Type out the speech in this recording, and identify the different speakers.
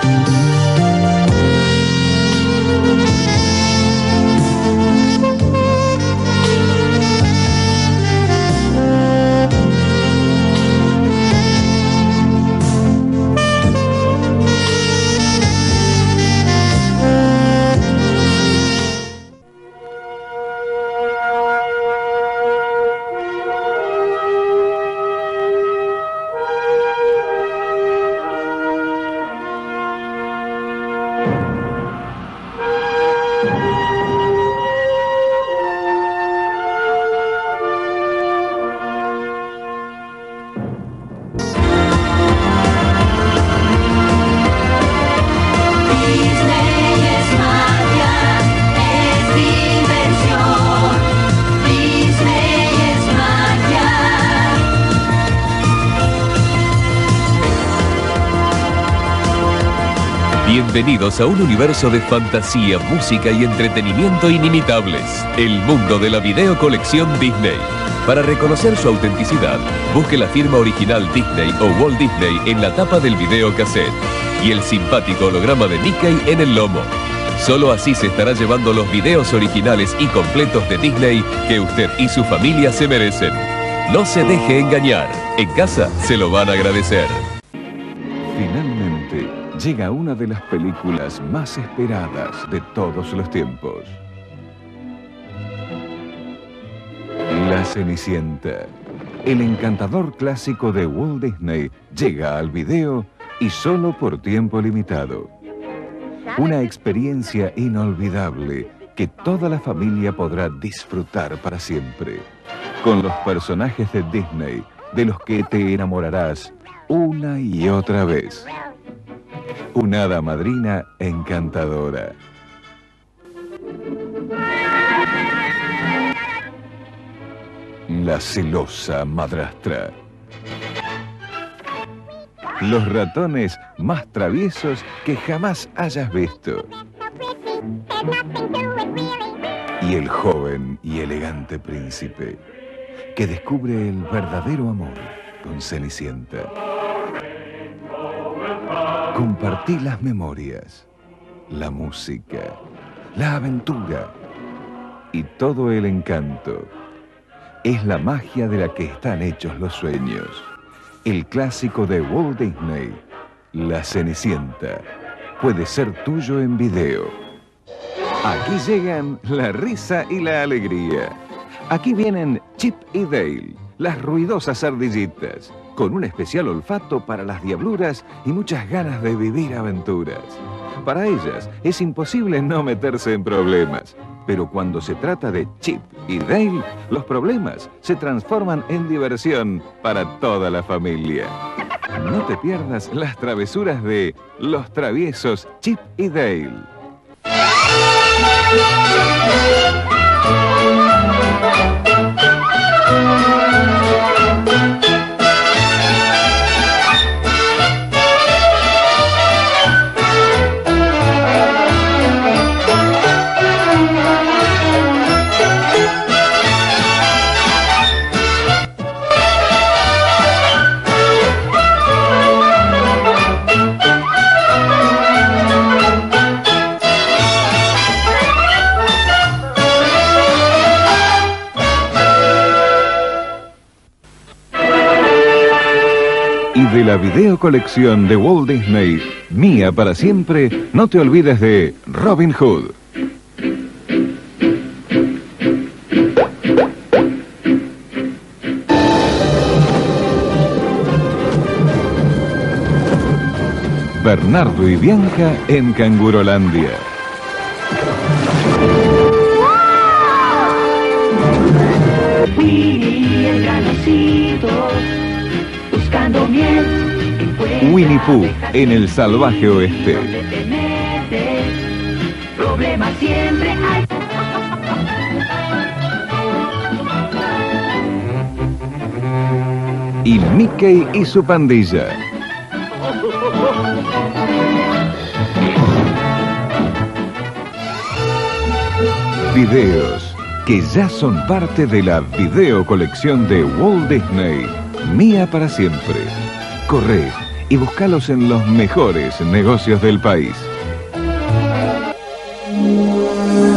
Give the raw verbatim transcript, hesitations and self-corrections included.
Speaker 1: Bienvenidos a un universo de fantasía, música y entretenimiento inimitables. El mundo de la videocolección Disney. Para reconocer su autenticidad, busque la firma original Disney o Walt Disney en la tapa del videocassette y el simpático holograma de Mickey en el lomo. Solo así se estará llevando los videos originales y completos de Disney que usted y su familia se merecen. No se deje engañar. En casa se lo van a agradecer.
Speaker 2: Finalmente llega una de las películas más esperadas de todos los tiempos. La Cenicienta. El encantador clásico de Walt Disney llega al video y solo por tiempo limitado. Una experiencia inolvidable que toda la familia podrá disfrutar para siempre. Con los personajes de Disney, de los que te enamorarás una y otra vez. Una hada madrina encantadora. La celosa madrastra. Los ratones más traviesos que jamás hayas visto. Y el joven y elegante príncipe que descubre el verdadero amor con Cenicienta. Compartí las memorias, la música, la aventura y todo el encanto. Es la magia de la que están hechos los sueños. El clásico de Walt Disney, La Cenicienta, puede ser tuyo en video. Aquí llegan la risa y la alegría. Aquí vienen Chip y Dale, las ruidosas ardillitas, con un especial olfato para las diabluras y muchas ganas de vivir aventuras. Para ellas es imposible no meterse en problemas, pero cuando se trata de Chip y Dale, los problemas se transforman en diversión para toda la familia. No te pierdas las travesuras de los traviesos Chip y Dale. Y de la videocolección de Walt Disney, Mía para siempre, no te olvides de Robin Hood. Bernardo y Bianca en Cangurolandia.
Speaker 3: Winnie el granocito, buscando miel.
Speaker 2: Winnie Pooh en el salvaje oeste.
Speaker 3: Donde te metes, problemas siempre hay.
Speaker 2: Y Mickey y su pandilla. Videos que ya son parte de la videocolección de Walt Disney, Mía para siempre. Corre y búscalos en los mejores negocios del país.